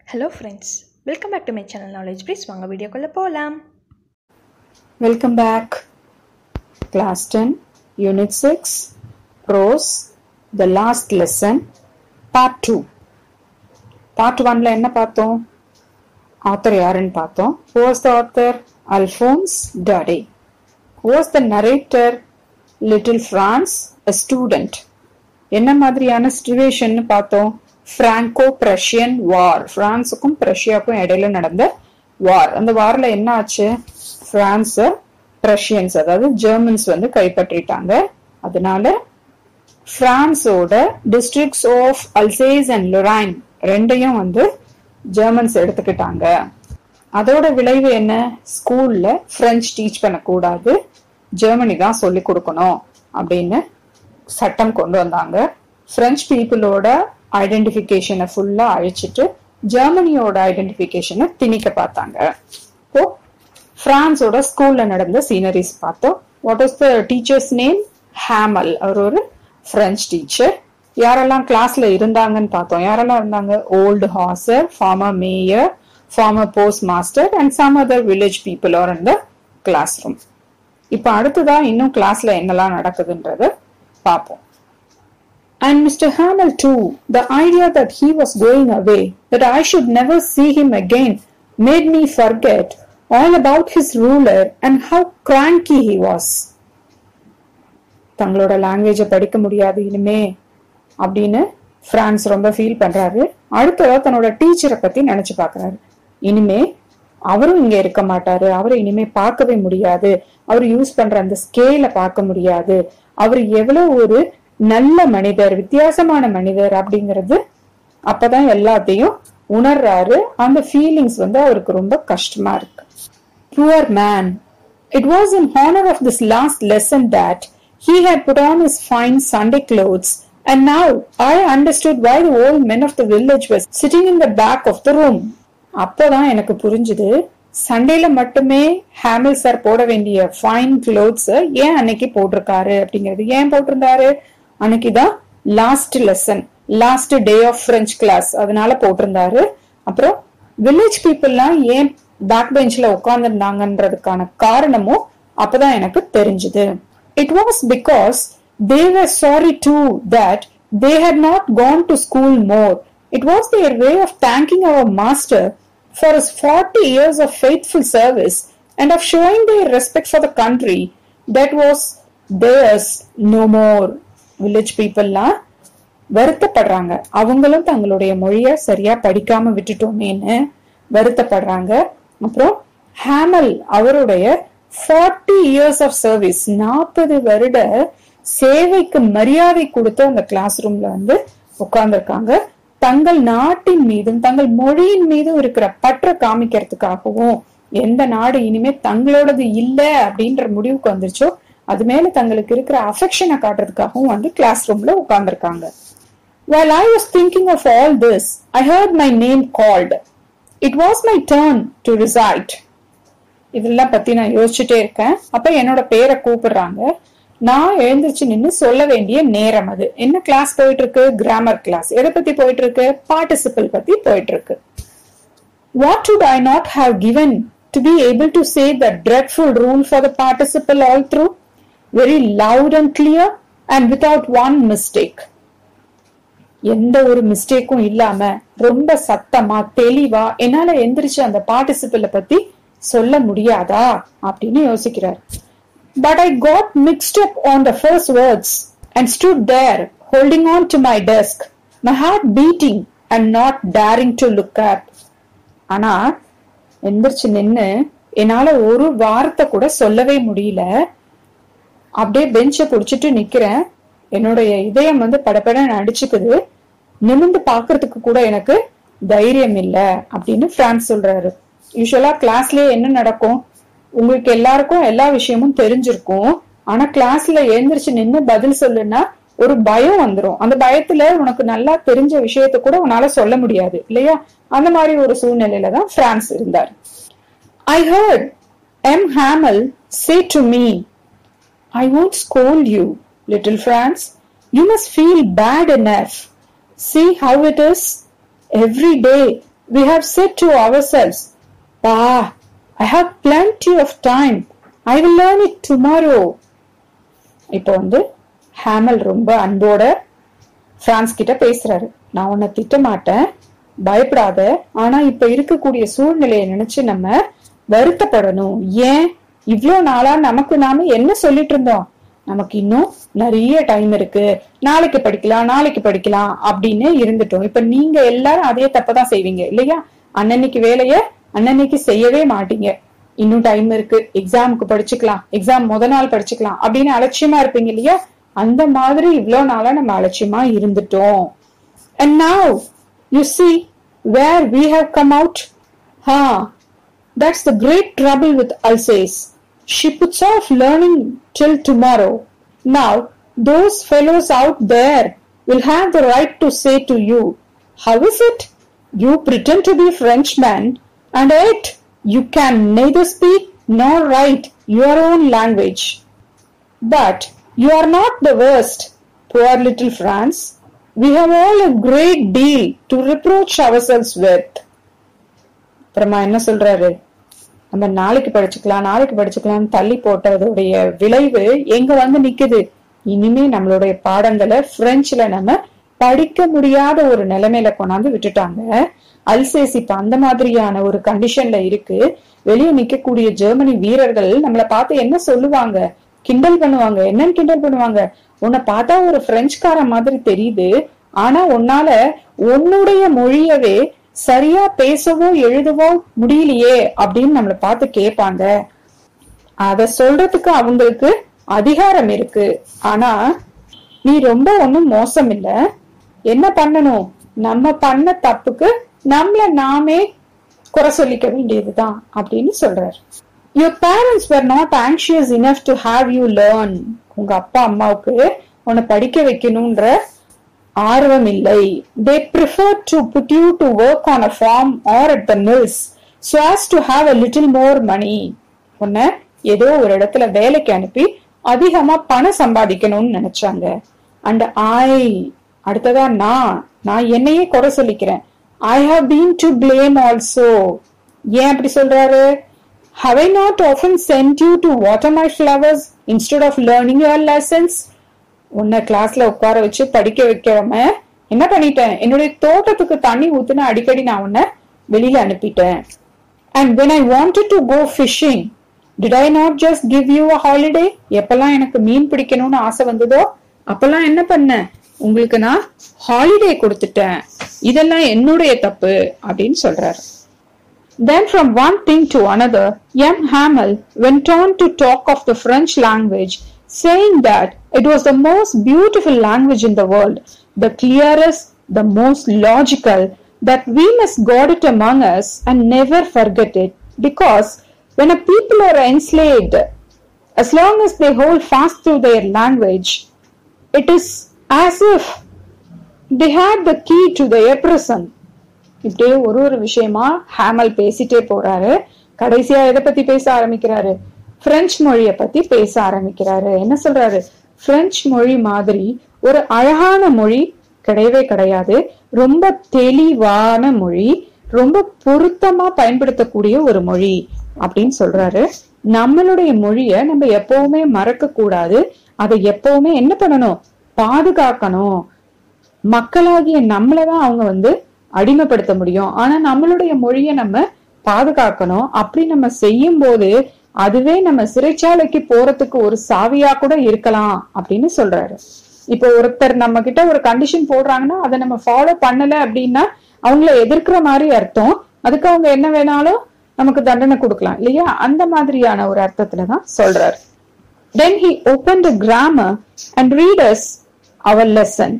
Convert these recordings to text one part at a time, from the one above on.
Hello friends, welcome back to my channel knowledge please. வாங்க வீடியோக்குள்ளே போகலாம். Welcome back. Class 10 unit 6 prose the last lesson part 2. Part 1ல என்ன பார்த்தோம்? Author யாருன்னு பார்த்தோம். Who was the author? Alphonse Daudet. Who was the narrator? Little Franz, a student. என்ன மாதிரியான சிச்சுவேஷன் பார்த்தோம்? Franco Prussian war. பிரான்ஸுக்கும் பிரஷியாவுக்கும் இடையில நடந்த வார். அந்த வார்ல என்ன ஆச்சு? பிரான்ஸ் பிரஷியன்ஸ் அதாவது ஜெர்மன்ஸ் கைப்பற்றிட்டாங்க. அதனால பிரான்ஸோட districts of Alsace and Lorraine ரெண்டையும் ஜெர்மன்ஸ் எடுத்துக்கிட்டாங்க. அதோட விளைவு என்ன? ஸ்கூல்ல பிரெஞ்சு டீச் பண்ணக்கூடாது, ஜெர்மனி தான் சொல்லி கொடுக்கணும் அப்படின்னு சட்டம் கொண்டு வந்தாங்க. பிரெஞ்சு பீப்புளோட ஐடென்டிபிகேஷனை ஃபுல்லா அழிச்சிட்டு ஜெர்மனியோட ஐடென்டிபிகேஷனை திணிக்க பார்த்தாங்க. இப்போ பிரான்ஸோட ஸ்கூல்ல நடந்த சீனரிஸ் பார்த்தோம். What is the teacher's name? Hamel. அவர் ஒரு பிரெஞ்சு டீச்சர். யாரெல்லாம் கிளாஸ்ல இருந்தாங்கன்னு பார்த்தோம். யாரெல்லாம் இருந்தாங்க? Old Hauser, former mayor, former post master and some other village people are in the classroom. இப்ப அடுத்ததான் இன்னும் கிளாஸ்ல என்னெல்லாம் நடக்குதுன்றத பார்ப்போம். And Mr. Hamel too, the idea that he was going away, that I should never see him again, made me forget all about his ruler and how cranky he was. தங்களோட லாங்குவேஜை படிக்க முடியாது இனிமே அப்படின்னு பிரான்ஸ் ரொம்ப feel பண்றாரு. அடுத்ததா தன்னோட டீச்சரை பத்தி நினைச்சு பாக்குறாரு. இனிமே அவரும் இங்க இருக்க மாட்டாரு, அவரை இனிமே பார்க்கவே முடியாது, அவர் யூஸ் பண்ற அந்த ஸ்கேல பார்க்க முடியாது, அவர் எவ்வளவு ஒரு நல்ல மனிதர், வித்தியாசமான மனிதர் அப்படிங்கிறது அப்பதான் எல்லாத்தையும் உணர்றாரு. அந்த ஃபீலிங்ஸ் அவருக்கு ரொம்ப கஷ்டமா இருக்கு. Poor man. It was in honor of this last lesson that he had put on his fine Sunday clothes, and now I understood why the old men of the village were sitting in the back of the room. அப்பதான் எனக்கு புரிஞ்சுது, சண்டேல மட்டுமே ஹேமில் sir போட வேண்டிய fine clothes ஏன் அன்னைக்கு போட்டிருக்காரு அப்படிங்கிறது. ஏன் போட்டிருந்தாரு? அன்னைக்குதான் last lesson, last day of French class, அதனால போட்டிருந்தாரு. அப்புறம் வில்லேஜ் பீப்புள்லாம் ஏன் பேக் பெஞ்ச்ல உட்கார்ந்துருந்தாங்கன்றதுக்கான காரணமும் அப்பதான் எனக்கு தெரிஞ்சுது. It was because they were sorry too that they had not gone to school more. It was their way of thanking our master for his 40 years of faithful service and of showing their respect for the country that was theirs no more. Village பீப்புள்லாம் வருத்தப்படுறாங்க. அவங்களும் தங்களுடைய மொழிய சரியா படிக்காம விட்டுட்டோமேன்னு வருத்தப்படுறாங்க. அப்புறம் Hamel அவருடைய 40 years of service, 40 வருட சேவைக்கு மரியாதை கொடுத்து அந்த கிளாஸ் ரூம்ல உட்கார்ந்துருக்காங்க. தங்கள் நாட்டின் மீதும் தங்கள் மொழியின் மீதும் இருக்கிற பற்ற காமிக்கிறதுக்காகவும், எந்த நாடு இனிமே தங்களோடது இல்ல அப்படின்ற முடிவுக்கு வந்துருச்சோ அது மேல தங்களுக்கு இருக்கிற அஃபெக்ஷனை காட்டுறதுக்காகவும் கிளாஸ் ரூம்ல உட்கார்ந்துருக்காங்க. While I was thinking of all this, I heard my name called. It was my turn to recite. இதெல்லாம் பத்தி நான் யோசிச்சுட்டே இருக்கேன். அப்ப என்னோட பேரை கூப்பிடுறாங்க. நான் எழுந்திருச்சு நின்னு சொல்ல வேண்டிய நேரம் அது. என்ன கிளாஸ் போயிட்டு இருக்கு? Grammar class. எதை பத்தி போயிட்டு இருக்கு? பார்ட்டிசிபிள் பத்தி போயிட்டு இருக்கு. What would I not have given to be able to say the dreadful rule for the participle all through, very loud and clear and without one mistake. எந்த ஒரு மிஸ்டேக்கும் இல்லாம ரொம்ப சத்தமா தெளிவா என்னால எந்திரிச்சு அந்த பார்ட்டிசிபிள பத்தி சொல்ல முடியாதா அப்படின்னு யோசிக்கிறார். But I got mixed up on the first words and stood there holding on to my desk, my heart beating and not daring to look up. ஆனா எந்திரிச்சு நின்னு என்னால ஒரு வார்த்தை கூட சொல்லவே முடியல. அப்படியே பெஞ்ச புடிச்சிட்டு நிக்கிறேன். என்னுடைய இதயம் படப்படன்னு அடிச்சுக்குது. நிமிந்து பாக்குறதுக்கு கூட எனக்கு தைரியம் இல்ல அப்படின்னு பிரான்ஸ் சொல்றாரு. யூசுவலா கிளாஸ்லயே என்ன நடக்கும்? உங்களுக்கு எல்லாருக்கும் எல்லா விஷயமும் தெரிஞ்சிருக்கும். ஆனா கிளாஸ்ல எழுந்திரிச்சு நின்னு பதில் சொல்லுன்னா ஒரு பயம் வந்துரும். அந்த பயத்துல உனக்கு நல்லா தெரிஞ்ச விஷயத்த கூட உன்னால சொல்ல முடியாது இல்லையா? அந்த மாதிரி ஒரு சூழ்நிலையில தான் பிரான்ஸ் இருந்தார். I heard M. Hamel say to me, I won't scold you, little Franz. You must feel bad enough. See how it is. Every day we have said to ourselves, I have plenty of time, I will learn it tomorrow. இப்போ Hamel ரொம்ப அன்போட France கிட்ட பேசுறாரு. நான் உன்னை திட்ட மாட்டேன், பயப்படாத. ஆனா இப்ப இருக்கக்கூடிய சூழ்நிலையை நினைச்சு நம்ம வருத்தப்படணும். ஏன் இவ்வளோ நாளா நமக்கு நாம என்ன சொல்லிட்டு இருந்தோம்? நமக்கு இன்னும் நிறைய டைம் இருக்கு, நாளைக்கு படிக்கலாம் அப்படின்னு இருந்துட்டோம். இப்ப நீங்க எல்லாரும் அதே தப்பதான் செய்வீங்க இல்லையா? அன்னன்னைக்கு வேலைய அன்னன்னைக்கு செய்யவே மாட்டீங்க. இன்னும் டைம் இருக்கு, எக்ஸாமுக்கு படிச்சுக்கலாம், எக்ஸாம் முத நாள் படிச்சுக்கலாம் அப்படின்னு அலட்சியமா இருப்பீங்க இல்லையா? அந்த மாதிரி இவ்வளோ நாளா நம்ம அலட்சியமா இருந்துட்டோம். And now you see where we have come out. That's the great trouble with Alsace. She puts off learning till tomorrow. Now those fellows out there will have the right to say to you, how is it you pretend to be Frenchman and yet you can neither speak nor write your own language? But you are not the worst, poor little France. We have all a great deal to reproach ourselves with. அப்புறமா என்ன சொல்றாரு? நம்ம நாளைக்கு படிச்சுக்கலாம் தள்ளி போட்டதோடைய விளைவு எங்க நிக்குது? இனிமே நம்மளுடைய பாடங்களை பிரெஞ்சுல நம்ம படிக்க முடியாத ஒரு நிலைமையில கொண்டாந்து விட்டுட்டாங்க. அல்சேஸ் இப்ப அந்த மாதிரியான ஒரு கண்டிஷன்ல இருக்கு. வெளியே நிக்கக்கூடிய ஜெர்மனி வீரர்கள் நம்மளை பார்த்து என்ன சொல்லுவாங்க? கிண்டல் பண்ணுவாங்க. என்னன்னு கிண்டல் பண்ணுவாங்க? உன்னை பார்த்தா ஒரு பிரெஞ்சுக்காரன் மாதிரி தெரியுது, ஆனா உன்னால உன்னுடைய மொழியவே சரியா பேசவோ எழுதவோ முடியலையே அப்படின்னு நம்மளை பார்த்து கேட்பாங்க. அத சொல்றதுக்கு அவங்களுக்கு அதிகாரம் இருக்கு. ஆனா நீ ரொம்ப ஒன்னும் மோசம் இல்ல. என்ன பண்ணணும்? நம்ம பண்ண தப்புக்கு நம்மள நாமே குறை சொல்லிக்க வேண்டியதுதான் அப்படின்னு சொல்றாரு. Your parents were not anxious enough to have you learn. உங்க அப்பா அம்மாவுக்கு உன்னை படிக்க வைக்கணும்ன்ற ஆர்வம் இல்லை. They preferred to put you to work on a farm or at the mills so as to have a little more money. உன்னை ஏதோ ஒரு இடத்துல வேலைக்கு அனுப்பி அதிகமா பணம் சம்பாதிக்கணும்னு நினைச்சாங்க. And அடுத்ததா நான் என்னையே குறை சொல்லிக்கிறேன். I have been to blame also. ஏன் அப்படி சொல்றாரு? Have I not often sent you to water my flowers instead of learning your lessons? உன்னை கிளாஸ்ல உட்கார வச்சு படிக்க வைக்காம என்ன பண்ணிட்டேன்? என்னுடைய தோட்டத்துக்கு தண்ணி ஊத்துன அடிக்கடி நான் உன்னை வெளியில அனுப்பிட்டேன். And when I wanted to go fishing, did I not just give you a holiday? எப்பெல்லாம் எனக்கு மீன் பிடிக்கணும்னு ஆசை வந்ததோ அப்பெல்லாம் என்ன பண்ண? உங்களுக்கு நான் ஹாலிடே கொடுத்துட்டேன். இதெல்லாம் என்னுடைய தப்பு அப்படின்னு சொல்றாரு. Then from one thing to another, young Hamel went on to talk of the French language, saying that it was the most beautiful language in the world, the clearest, the most logical, that we must guard it among us and never forget it, because when a people are enslaved, as long as they hold fast to their language, it is as if they had the key to their prison. இப்படியே ஒரு விஷயமா Hamel பேசிட்டே போறாரு. கடைசியா எதை பத்தி பேச ஆரம்பிக்கிறாரு? பிரெஞ்சு மொழிய பத்தி பேச ஆரம்பிக்கிறாரு. என்ன சொல்றாரு? பிரெஞ்சு மொழி மாதிரி ஒரு அழகான மொழி கிடையவே கிடையாது. ரொம்ப தெளிவான மொழி, ரொம்ப பொருத்தமா பயன்படுத்தக்கூடிய ஒரு மொழி அப்படின்னு சொல்றாரு. நம்மளுடைய மொழிய நம்ம எப்பவுமே மறக்க கூடாது. அதை எப்பவுமே என்ன பண்ணணும்? பாதுகாக்கணும். மக்களாகிய நம்மளதான் அவங்க அடிமைப்படுத்த முடியும். ஆனா நம்மளுடைய மொழிய நம்ம பாதுகாக்கணும். அப்படி நம்ம செய்யும் போது அதுவே நம்ம சிறைச்சாலைக்கு போறதுக்கு ஒரு சாவியா கூட இருக்கலாம் அப்படின்னு சொல்றாரு. இப்போ ஒருத்தர் நம்ம கிட்ட ஒரு கண்டிஷன் போடுறாங்கன்னா அதை நம்ம ஃபாலோ பண்ணல அப்படின்னா அவங்கள எதிர்க்கிற மாதிரி அர்த்தம். அதுக்கு அவங்க என்ன வேணாலும் நமக்கு தண்டனை கொடுக்கலாம் இல்லையா? அந்த மாதிரியான ஒரு அர்த்தத்துலதான் சொல்றாரு. Then he opened a grammar and read us our lesson.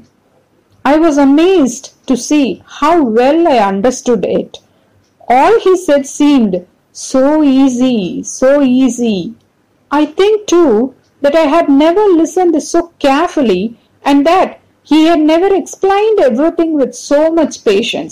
I was amazed to see how well I understood it. All he said seemed so easy, so easy. I think too that I had never listened so carefully and that he had never explained everything with so much patience.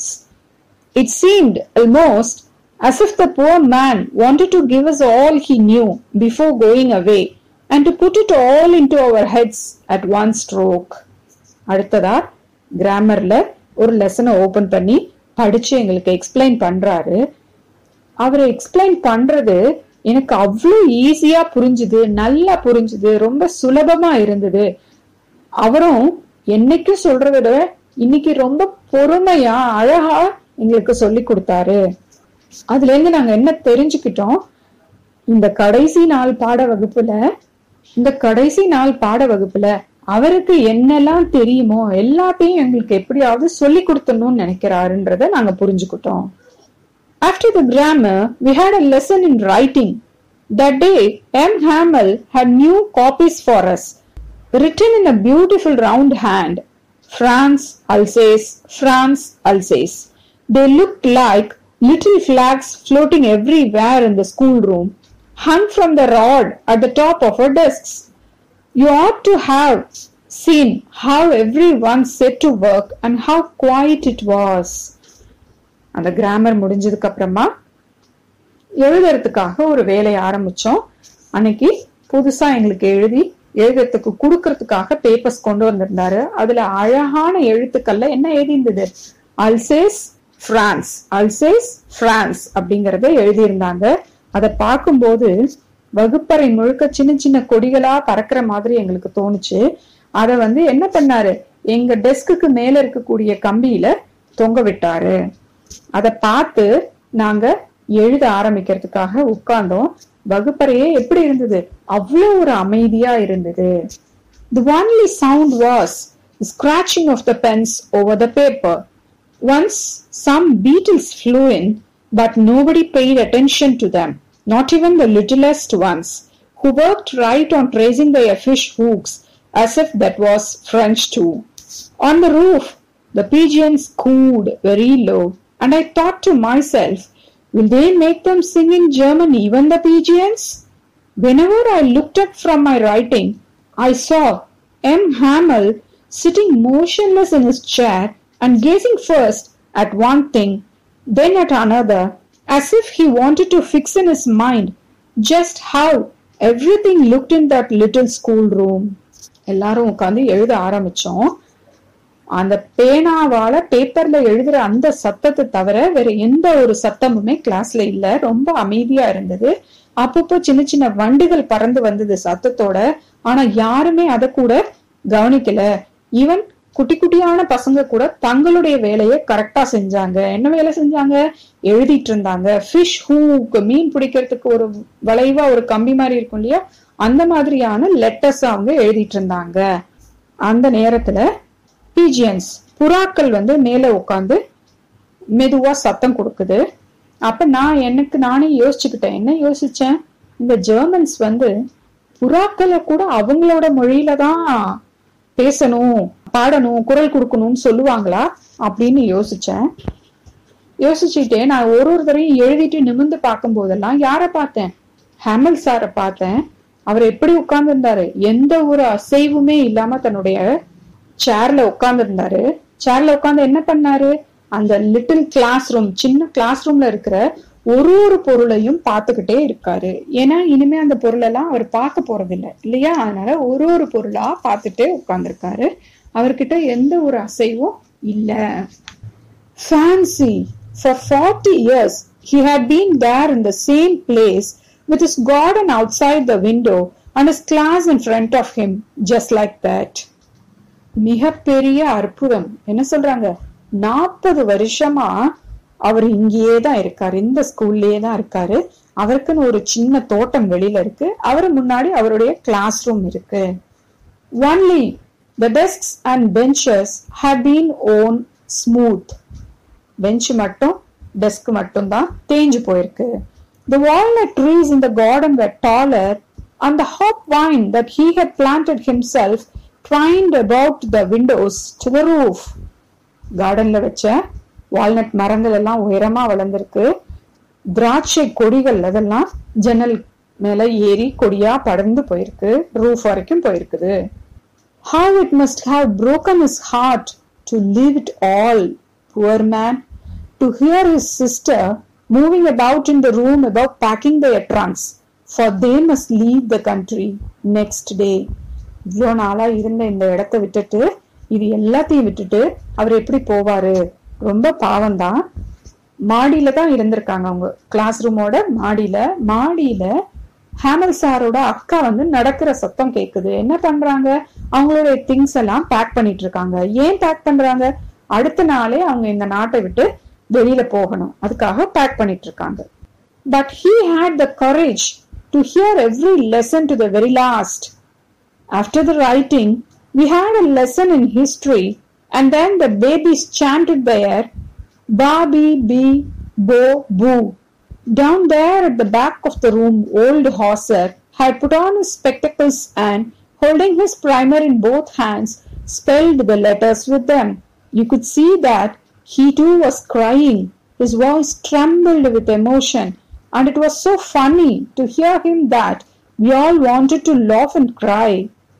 It seemed almost as if the poor man wanted to give us all he knew before going away and to put it all into our heads at one stroke. அடுத்ததா கிராமர்ல ஒரு லெசனை open பண்ணி படிச்சு எங்களுக்கு explain பண்றாரு. அவரை explain பண்றது எனக்கு அவ்வளவு ஈஸியா புரிஞ்சுது, நல்லா புரிஞ்சுது, ரொம்ப சுலபமா இருந்தது. அவரும் என்னைக்கும் சொல்றத விட இன்னைக்கு ரொம்ப பொறுமையா அழகா எங்களுக்கு சொல்லி கொடுத்தாரு. அதுல இருந்து நாங்க என்ன தெரிஞ்சுக்கிட்டோம், இந்த கடைசி நாள் பாட வகுப்புல அவருக்கு என்னெல்லாம் தெரியுமோ எல்லாத்தையும் எங்களுக்கு எப்படியாவது சொல்லி கொடுத்தணும்னு நினைக்கிறாருன்றத நாங்க புரிஞ்சுக்கிட்டோம். After the grammar, we had a lesson in writing. That day, M. Hamel had new copies for us, written in a beautiful round hand. France, Alsace, France, Alsace. They looked like little flags floating everywhere in the schoolroom, hung from the rod at the top of our desks. You ought to have seen how everyone set to work and how quiet it was. அந்த grammar முடிஞ்சதுக்கு அப்புறமா எழுதுறதுக்காக ஒரு வேலையை ஆரம்பிச்சோம். அன்னைக்கு புதுசா எங்களுக்கு எழுதுறதுக்கு குடுக்கறதுக்காக பேப்பர்ஸ் கொண்டு வந்திருந்தாரு. அதுல அழகான எழுத்துக்கள்ல என்ன எழுதியிருந்தது, அல்சேஸ் பிரான்ஸ், அல்சேஸ் பிரான்ஸ் அப்படிங்கறத எழுதியிருந்தாங்க. அதை பார்க்கும்போது வகுப்பறை முழுக்க சின்ன சின்ன கொடிகளா பறக்கிற மாதிரி எங்களுக்கு தோணுச்சு. அத என்ன பண்ணாரு, எங்க டெஸ்க்கு மேல இருக்கக்கூடிய கம்பியில தொங்க விட்டாரு. அத பார்த்து நாங்க எழுத ஆரம்பிக்கிறதுக்காக உட்கார்ந்தோம். வகுப்பறையே எப்படி இருந்தது, அவ்வளவு ஒரு அமைதியா இருந்தது. The only sound was the scratching of the pens over the paper. Once some beetles flew in, but nobody paid attention to them, not even the littlest ones, who worked right on tracing their fish hooks as if that was French too. On the roof, the pigeons cooed very low, and I thought to myself, will they make them sing in German, even the pigeons? Whenever I looked up from my writing, I saw M. Hamel sitting motionless in his chair and gazing first at one thing, then at another, as if he wanted to fix in his mind just how everything looked in that little schoolroom. எல்லாரும் உட்கார்ந்து எழுத ஆரம்பிச்சோம். அந்த பேனாவால பேப்பர்ல எழுதுற அந்த சத்தத்தை தவிர வேற எந்த ஒரு சத்தமுமே கிளாஸ்ல இல்ல. ரொம்ப அமைதியா இருந்தது. அப்பப்போ சின்ன சின்ன வண்டுகள் பறந்து வந்தது சத்தத்தோட. ஆனா யாருமே அதை கூட கவனிக்கல. ஈவன் குட்டி குட்டியான பசங்க கூட தங்களுடைய வேலையை கரெக்டா செஞ்சாங்க. என்ன வேலை செஞ்சாங்க, எழுதிட்டு இருந்தாங்க. ஃபிஷ் ஹூக், மீன் பிடிக்கிறதுக்கு ஒரு வளைவா ஒரு கம்பி மாதிரி இருக்கும் இல்லையா, அந்த மாதிரியான லெட்டர்ஸ் அவங்க எழுதிட்டு இருந்தாங்க. அந்த நேரத்துல பீஜியன்ஸ், புறாக்கள் மேல உட்காந்து மெதுவா சத்தம் கொடுக்குது. அப்ப நானே யோசிச்சுக்கிட்டேன். என்ன யோசிச்சேன், இந்த ஜெர்மன்ஸ் புறாக்களை கூட அவங்களோட மொழியில தான் பேசணும், பாடணும், குரல் கொடுக்கணும்னு சொல்லுவாங்களா அப்படின்னு யோசிச்சுட்டே நான் ஒரு தரையும் எழுதிட்டு நிமிர்ந்து பார்க்கும் போதெல்லாம் யார பார்த்தேன், ஹேமல் சார பார்த்தேன். அவர் எப்படி உட்கார்ந்து இருந்தாரு, எந்த ஒரு அசைவுமே இல்லாம தன்னுடைய சேர்ல உட்கார்ந்து இருந்தாரு. சேர்ல உட்கார்ந்து என்ன பண்ணாரு, அந்த லிட்டில் கிளாஸ் ரூம், சின்ன கிளாஸ் ரூம்ல இருக்கிற ஒரு பொருளையும் பார்த்துக்கிட்டே இருக்காரு. ஏன்னா இனிமே அந்த பொருளெல்லாம் அவர் பார்க்க போறது இல்லை இல்லையா, அதனால ஒரு பொருளா பார்த்துட்டே உட்கார்ந்துருக்காரு. அவர்கிட்ட எந்த ஒரு அசைவும் இல்ல. Fancy, for 40 years he had been there in the same place with his garden outside the window and his class in front of him, just like that. மிகப்பெரிய அற்புதம். என்ன சொல்றாங்க, 40 வருஷமா அவர் இங்கேயே தான் இருக்காரு, இந்த ஸ்கூல்லயே தான் இருக்காரு. அவருக்குன்னு ஒரு சின்ன தோட்டம் வெளியில இருக்கு. அவரு முன்னாடி அவருடைய கிளாஸ் ரூம் இருக்கு. Only the desks and benches have been worn smooth. Bench மட்டும், டெஸ்க் மட்டும் தான் தேஞ்சு போயிருக்கு. The walnut trees in the garden were taller, and the hop-vine that he had planted himself twined about the windows to the roof. கார்டன்ல வச்ச walnut மரங்கள் எல்லாம் உயரமா வளர்ந்திருக்கு. திராட்சை கொடிகள் அதெல்லாம் ஜன்னல் மேல ஏறி கொடியா படர்ந்து போயிருக்கு, ரூஃப் வரைக்கும் போயிருக்குது. How it must have broken his heart to leave it all, poor man, to hear his sister moving about in the room about packing their trunks, for they must leave the country next day. இவ்வளோ நாளா இருந்த இந்த இடத்தை விட்டுட்டு, இது எல்லாத்தையும் விட்டுட்டு அவர் எப்படி போவாரு ரொம்ப பாவம்தான். மாடியில தான் இருந்திருக்காங்க, அவங்க கிளாஸ் ரூமோட மாடியில ஹேமல் சாரோட அக்கா வந்து நடக்கிற சத்தம் கேக்குது. என்ன பண்றாங்க, அவங்களுடைய திங்ஸ் எல்லாம் பேக் பண்ணிட்டு இருக்காங்க. ஏன் பேக் பண்றாங்க, அடுத்த நாளே அவங்க இந்த நாட்டை விட்டு வெளியில போகணும், அதுக்காக பேக் பண்ணிட்டு இருக்காங்க. But he had the courage to hear every lesson to the very last. After the writing, we had a lesson in history, and then the babies chanted there, Barbie, Bee, Bo, Boo. Down there at the back of the room, old Hauser had put on his spectacles and, holding his primer in both hands, spelled the letters with them. You could see that he too was crying. His voice trembled with emotion, and it was so funny to hear him that we all wanted to laugh and cry.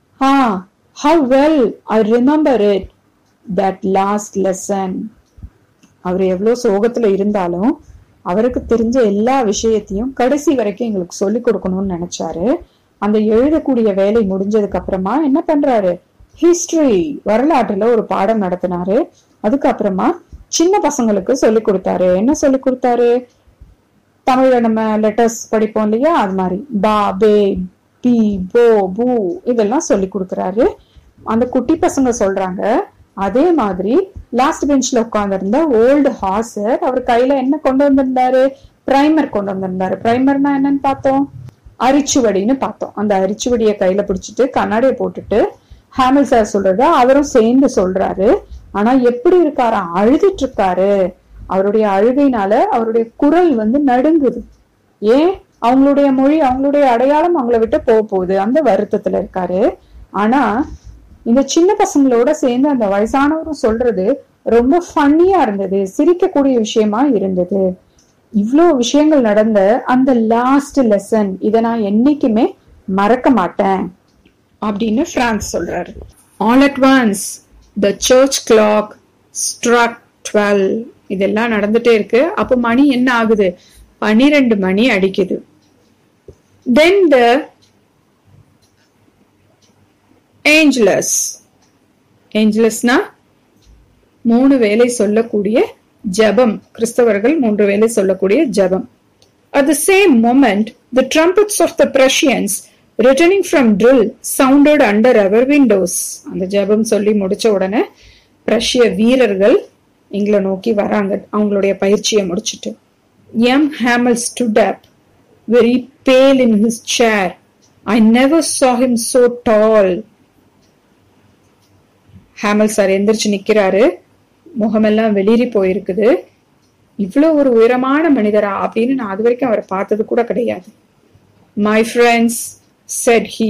How well I remember it, that last lesson. அவர் எவ்வளவு சோகத்துல இருந்தாலும் அவருக்கு தெரிஞ்ச எல்லா விஷயத்தையும் கடைசி வரைக்கும் எங்களுக்கு சொல்லி கொடுக்கணும்னு நினைச்சாரு. அந்த எழுதக்கூடிய வேலை முடிஞ்சதுக்கு அப்புறமா என்ன பண்றாரு, ஹிஸ்டரி வரலாற்றுல ஒரு பாடம் நடத்தினாரு. அதுக்கப்புறமா சின்ன பசங்களுக்கு சொல்லி கொடுத்தாரு. என்ன சொல்லி கொடுத்தாரு, தமிழ்ல நம்ம லெட்டர்ஸ் படிப்போம் இல்லையா, அது மாதிரி பா, பே, பி, போ, பூ இதெல்லாம் சொல்லி கொடுக்குறாரு. அந்த குட்டி பசங்க சொல்றாங்க, அதே மாதிரி லாஸ்ட் பெஞ்ச்ல உட்கார்ந்து இருந்த ஓல்டு ஹாசர் அவர் கையில என்ன கொண்டு வந்திருந்தாரு, பிரைமர் கொண்டு வந்திருந்தாரு. பிரைமர்னா என்னன்னு பார்த்தோம், அரிச்சுவடின்னு பார்த்தோம். அந்த அரிச்சுவடியை கையில பிடிச்சிட்டு கண்ணாடியை போட்டுட்டு ஹேமல் சார் சொல்றத அவரும் சேர்ந்து சொல்றாரு. ஆனா எப்படி இருக்காரு, அழுதுட்டு இருக்காரு. அவருடைய அழுகையினால அவருடைய குரல் வந்து நடுங்குது. ஏன், அவங்களுடைய மொழி, அவங்களுடைய அடையாளம் அவங்கள விட்டு போகுது, அந்த வருத்தத்துல இருக்காரு. ஆனா இந்த சின்ன பசங்களோட சேர்ந்து அந்த வயசானவரும் சொல்றது ரொம்ப ஃபன்னியா இருந்தது, சிரிக்கக்கூடிய விஷயமா இருந்தது. இவ்வளவு விஷயங்கள் நடந்த அந்த லாஸ்ட் லெசன், இதை நான் என்னைக்குமே மறக்க மாட்டேன் அப்படின்னு பிரான்ஸ் சொல்றாரு. All at once the church clock struck 12. இதெல்லாம் நடந்துட்டே இருக்கு. அப்ப மணி என்ன ஆகுது, 12 மணி அடிக்குது. Then the Angelus-னா 3 வேளை சொல்லக்கூடிய ஜெபம், கிறிஸ்தவர்கள் 3 வேளை சொல்லக்கூடிய ஜெபம். At the same moment, the trumpets of the Prussians returning from drill sounded under our windows. அந்த ஜெபம் சொல்லி முடிச்ச உடனே பிரஷ்ய வீரர்கள் எங்களை நோக்கி வராங்க, அவங்களுடைய பயிற்சியை முடிச்சிட்டு. Young Hamel stood up, very pale in his chair. I never saw him so tall. Hamel sir எந்திரிச்சு நிக்கிறாரு, முகமெல்லாம் வெளிரி போயிருக்குது. இவ்வளவு ஒரு உயரமான மனிதரா அப்படின்னு நான் அது வரைக்கும் அவரை பார்த்தது கூட கிடையாது. My friends, said he.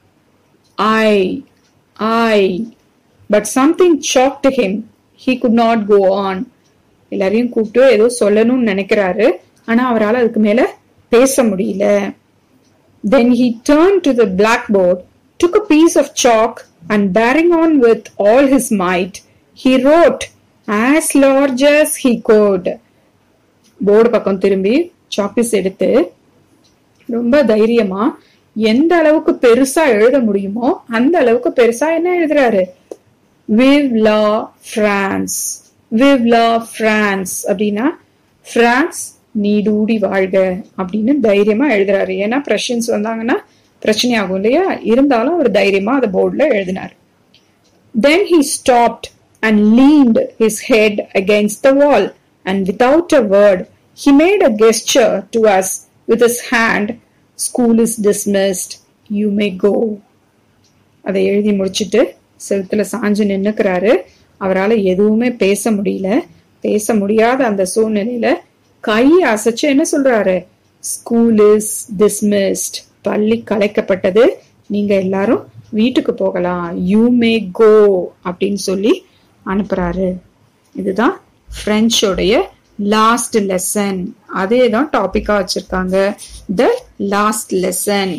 I, but something choked him. He could not go on. எல்லாரையும் கூப்பிட்டு ஏதோ சொல்லணும்னு நினைக்கிறாரு, ஆனா அவரால் அதுக்கு மேல பேச முடியல. Then he turned to the blackboard, took a piece of chalk, and bearing on with all his might, he wrote as large as he could. Board பக்கம் திரும்பி சாக்பீஸ் எடுத்து ரொம்ப தைரியமா எந்த அளவுக்கு பெருசா எழுத முடியுமோ அந்த அளவுக்கு பெருசா என்ன எழுதுறாரு, Vive la France, Vive la France அப்படின்னா பிரான்ஸ் நீடூடி வாழ்க அப்படின்னு தைரியமா எழுதுறாரு. ஏன்னா பிரஷியன்ஸ் வந்தாங்கன்னா பிரச்சனை ஆகும் இல்லையா, இருந்தாலும் அவர் தைரியமா அந்த போர்டுல எழுதினார். Then he stopped and leaned his head against the wall, and without a word he made a gesture to us with his hand. School is dismissed, you may go. அதை எழுதி முடிச்சிட்டு செவுத்துல சாஞ்சு நின்னுக்கிறாரு. அவரால் எதுவுமே பேச முடியாத அந்த சூழ்நிலையில கை அசைச்சு என்ன சொல்றாரு, ஸ்கூல் இஸ் டிஸ்மிஸ்ட், பள்ளி கலைக்கப்பட்டது, நீங்க எல்லாரும் வீட்டுக்கு போகலாம், யூ மே கோ அப்படின்னு சொல்லி அனுப்புறாரு. இதுதான் பிரெஞ்சோடைய லாஸ்ட் லெசன். அதே தான் டாபிக்கா வச்சிருக்காங்க, the last lesson.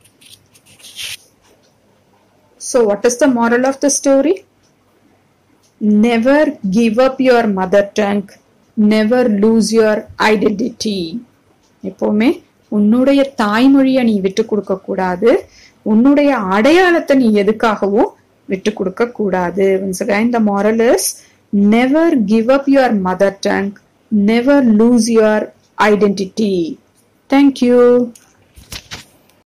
So what is the moral of the story? Never give up your mother tongue, never lose your identity. எப்பவுமே உன்னுடைய தாய்மொழியை நீ விட்டு கொடுக்க கூடாது, உன்னுடைய அடையாளத்தை நீ எதுக்காகவும் விட்டு கொடுக்க கூடாது. Once again, the moral is never give up your mother tongue, never lose your identity. Thank you.